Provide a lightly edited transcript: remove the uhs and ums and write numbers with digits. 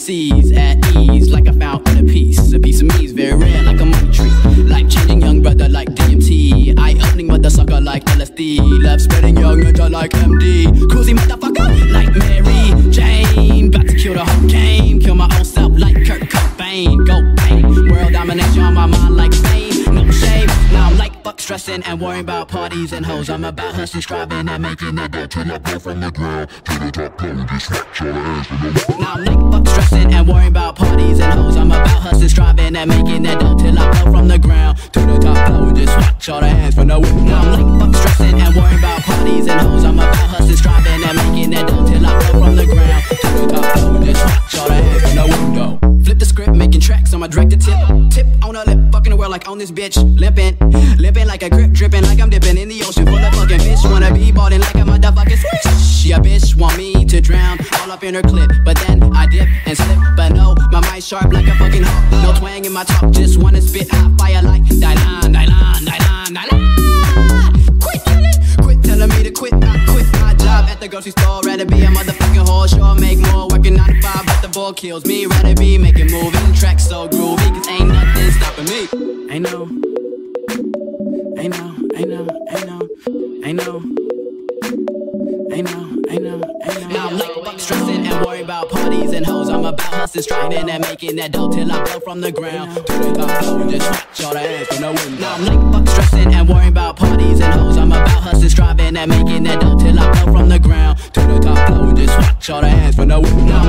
MCs at ease, like I found in a piece. A piece of me is very rare, like a money tree. Life-changing young brother like DMT. Eye-opening mother sucker like LSD. Left spreading young ninja like MD. Cruisy motherfucker like Mary Jane. About to kill the whole game. Kill my own self like Kurt Cobain. Go bang. World domination on my mind like Bane. No shame. Now I'm like fuck stressing and worrying about parties and hoes. I'm about hustling, striving and making it dough till I blow from the ground to the top floor. Just watch all the hands from the wall. Now I'm like fuck stressing and worrying about parties and hoes. I'm about hustling, striving and making it dough till I blow from the ground to the top floor. Just watch all the hands from the wall. Now I'm like fuck stressing and worrying about parties and hoes. I'm about hustling, striving and making it dough till I blow from the ground to the top floor. Just watch all the hands from the window. Flip the script, making tracks on my director tip. Tip on a lip, fucking the world like on this bitch. Limping like a grip, dripping like I'm dipping in the ocean full of fucking fish. Wanna be ballin' like a motherfucking swish. Yeah, bitch want me to drown all up in her clip, but then I dip and slip. But no, my mind's sharp like a fucking hawk. No twang in my talk, just wanna spit hot fire like Dylan, Dylan, Dylan, Dylan. Quit telling me to quit. I quit my job at the grocery store. Rather be a motherfucking whore. Sure, make more working 9 to 5, but the ball kills me. Rather be making moving tracks so groovy, cause ain't nothing stopping me. Ain't no. Now I'm like fuck stressing and worrying about parties and hoes. I'm about hustling, striving and making that dough till I blow from the ground to the top floor and just watch all the hands from the window. Now I'm like fuck stressing and worrying about parties and hoes. I'm about hustling, striving and making that dough till I blow from the ground to the top floor and just watch all the hands from the window. Now